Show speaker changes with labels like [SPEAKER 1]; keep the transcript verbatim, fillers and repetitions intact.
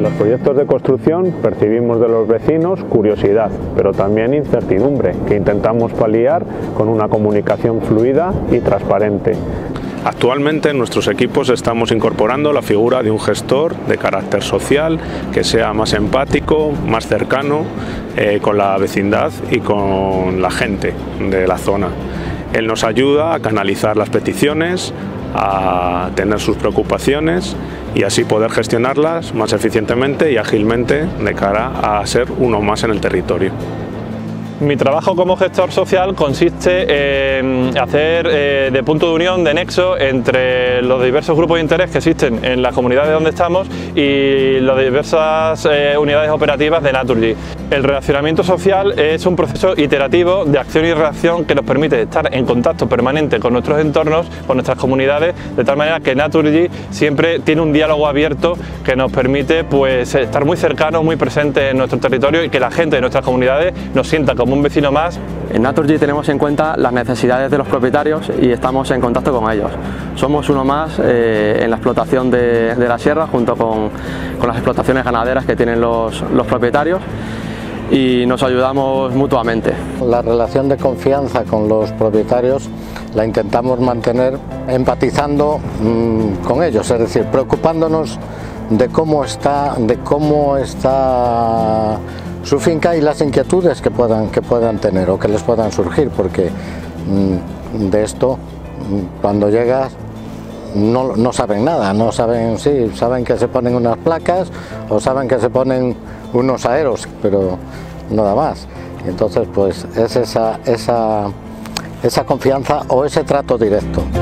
[SPEAKER 1] los proyectos de construcción percibimos de los vecinos curiosidad, pero también incertidumbre, que intentamos paliar con una comunicación fluida y transparente.
[SPEAKER 2] Actualmente en nuestros equipos estamos incorporando la figura de un gestor de carácter social que sea más empático, más cercano eh, con la vecindad y con la gente de la zona. Él nos ayuda a canalizar las peticiones, a tener sus preocupaciones y así poder gestionarlas más eficientemente y ágilmente de cara a ser uno más en el territorio.
[SPEAKER 3] Mi trabajo como gestor social consiste en hacer eh, de punto de unión, de nexo entre los diversos grupos de interés que existen en las comunidades donde estamos y las diversas eh, unidades operativas de Naturgy. El relacionamiento social es un proceso iterativo de acción y reacción que nos permite estar en contacto permanente con nuestros entornos, con nuestras comunidades, de tal manera que Naturgy siempre tiene un diálogo abierto que nos permite pues, estar muy cercanos, muy presentes en nuestro territorio y que la gente de nuestras comunidades nos sienta como un vecino más.
[SPEAKER 4] En Naturgy tenemos en cuenta las necesidades de los propietarios y estamos en contacto con ellos. Somos uno más eh, en la explotación de, de la sierra junto con, con las explotaciones ganaderas que tienen los, los propietarios y nos ayudamos mutuamente.
[SPEAKER 5] La relación de confianza con los propietarios la intentamos mantener empatizando mmm, con ellos, es decir, preocupándonos de cómo está, de cómo está su finca y las inquietudes que puedan, que puedan tener o que les puedan surgir, porque mmm, de esto, mmm, cuando llegas, no, no saben nada, no saben, sí, saben que se ponen unas placas o saben que se ponen unos aeros, pero nada más. Y entonces pues es esa, esa, esa confianza o ese trato directo.